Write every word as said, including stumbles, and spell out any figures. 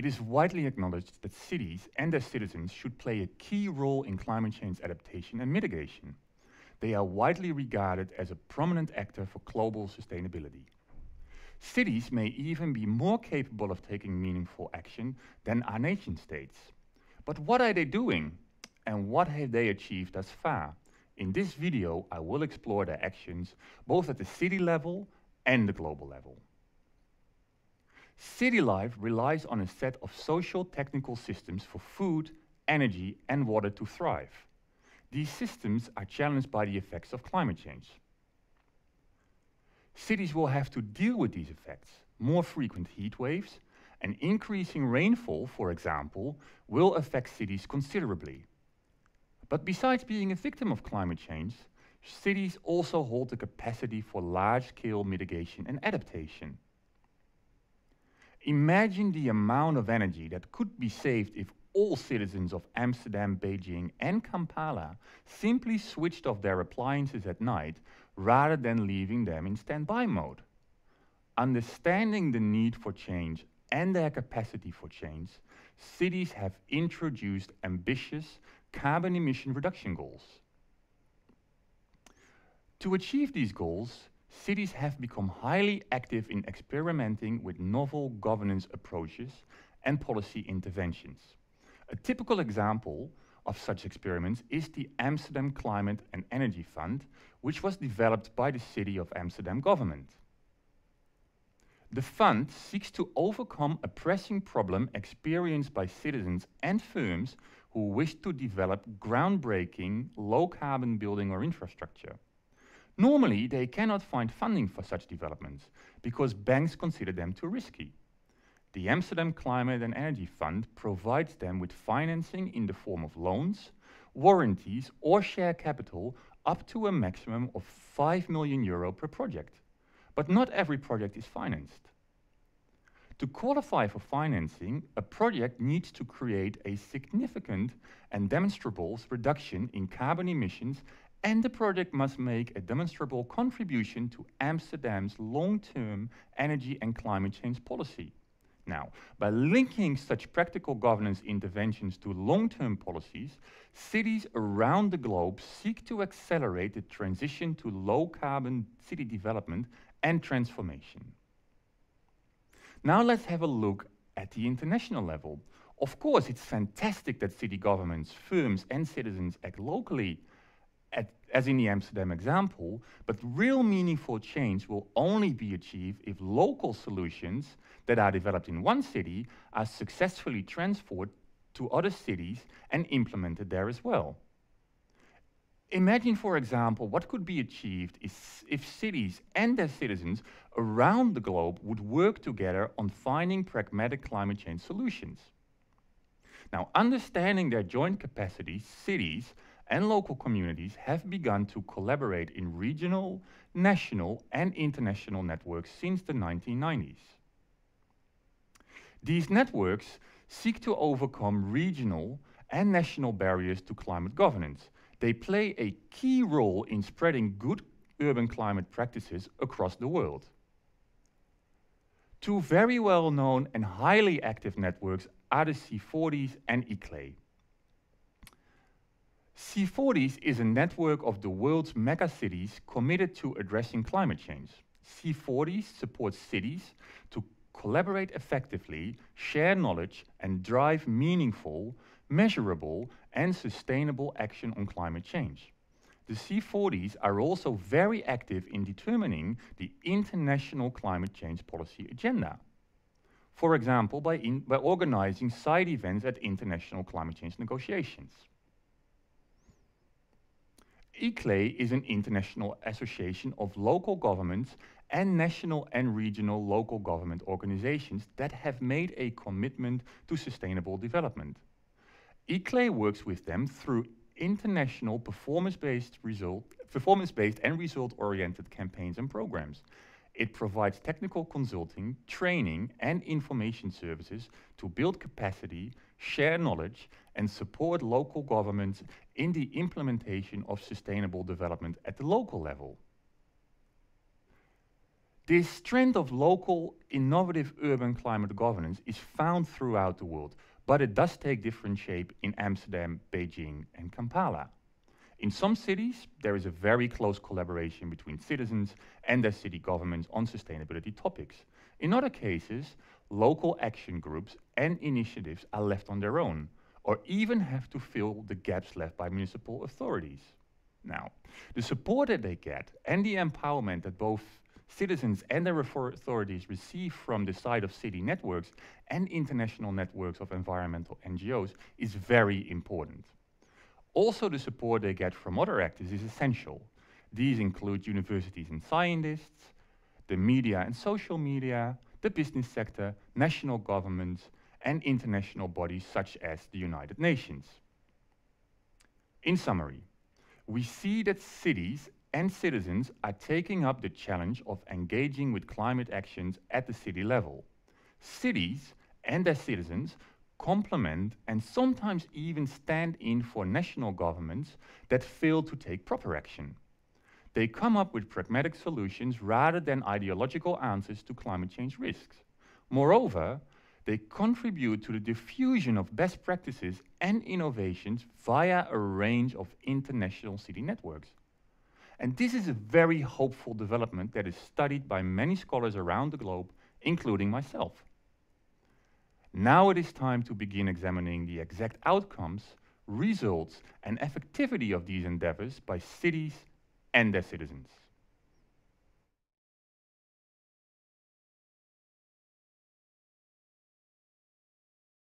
It is widely acknowledged that cities and their citizens should play a key role in climate change adaptation and mitigation. They are widely regarded as a prominent actor for global sustainability. Cities may even be more capable of taking meaningful action than our nation states. But what are they doing? And what have they achieved thus far? In this video, I will explore their actions both at the city level and the global level. City life relies on a set of social technical systems for food, energy, and water to thrive. These systems are challenged by the effects of climate change. Cities will have to deal with these effects. More frequent heat waves and increasing rainfall, for example, will affect cities considerably. But besides being a victim of climate change, cities also hold the capacity for large-scale mitigation and adaptation. Imagine the amount of energy that could be saved if all citizens of Amsterdam, Beijing, and Kampala simply switched off their appliances at night rather than leaving them in standby mode. Understanding the need for change and their capacity for change, cities have introduced ambitious carbon emission reduction goals. To achieve these goals, cities have become highly active in experimenting with novel governance approaches and policy interventions. A typical example of such experiments is the Amsterdam Climate and Energy Fund, which was developed by the City of Amsterdam government. The fund seeks to overcome a pressing problem experienced by citizens and firms who wish to develop groundbreaking, low-carbon building or infrastructure. Normally, they cannot find funding for such developments because banks consider them too risky. The Amsterdam Climate and Energy Fund provides them with financing in the form of loans, warranties, or share capital up to a maximum of five million euro per project. But not every project is financed. To qualify for financing, a project needs to create a significant and demonstrable reduction in carbon emissions, and the project must make a demonstrable contribution to Amsterdam's long-term energy and climate change policy. Now, by linking such practical governance interventions to long-term policies, cities around the globe seek to accelerate the transition to low-carbon city development and transformation. Now let's have a look at the international level. Of course, it's fantastic that city governments, firms, and citizens act locally, at, as in the Amsterdam example, but real meaningful change will only be achieved if local solutions that are developed in one city are successfully transferred to other cities and implemented there as well. Imagine, for example, what could be achieved is if cities and their citizens around the globe would work together on finding pragmatic climate change solutions. Now, understanding their joint capacities, cities and local communities have begun to collaborate in regional, national, and international networks since the nineteen nineties. These networks seek to overcome regional and national barriers to climate governance. They play a key role in spreading good urban climate practices across the world. Two very well-known and highly active networks are the C forties and I C L E. C forties is a network of the world's megacities committed to addressing climate change. C forties supports cities to collaborate effectively, share knowledge, and drive meaningful, measurable, and sustainable action on climate change. The C forties are also very active in determining the international climate change policy agenda. For example, by, in, by organizing side events at international climate change negotiations. I C L E is an international association of local governments and national and regional local government organizations that have made a commitment to sustainable development. I C L E works with them through international performance-based result, performance-based and result-oriented campaigns and programs. It provides technical consulting, training, and information services to build capacity, share knowledge, and support local governments in the implementation of sustainable development at the local level. This trend of local, innovative urban climate governance is found throughout the world, but it does take different shape in Amsterdam, Beijing, and Kampala. In some cities, there is a very close collaboration between citizens and their city governments on sustainability topics. In other cases, local action groups and initiatives are left on their own, or even have to fill the gaps left by municipal authorities. Now, the support that they get and the empowerment that both citizens and their authorities receive from the side of city networks and international networks of environmental N G Os is very important. Also, the support they get from other actors is essential. These include universities and scientists, the media and social media, the business sector, national governments, and international bodies such as the United Nations. In summary, we see that cities and citizens are taking up the challenge of engaging with climate actions at the city level. Cities and their citizens complement and sometimes even stand in for national governments that fail to take proper action. They come up with pragmatic solutions rather than ideological answers to climate change risks. Moreover, they contribute to the diffusion of best practices and innovations via a range of international city networks. And this is a very hopeful development that is studied by many scholars around the globe, including myself. Now it is time to begin examining the exact outcomes, results, and effectivity of these endeavors by cities and their citizens.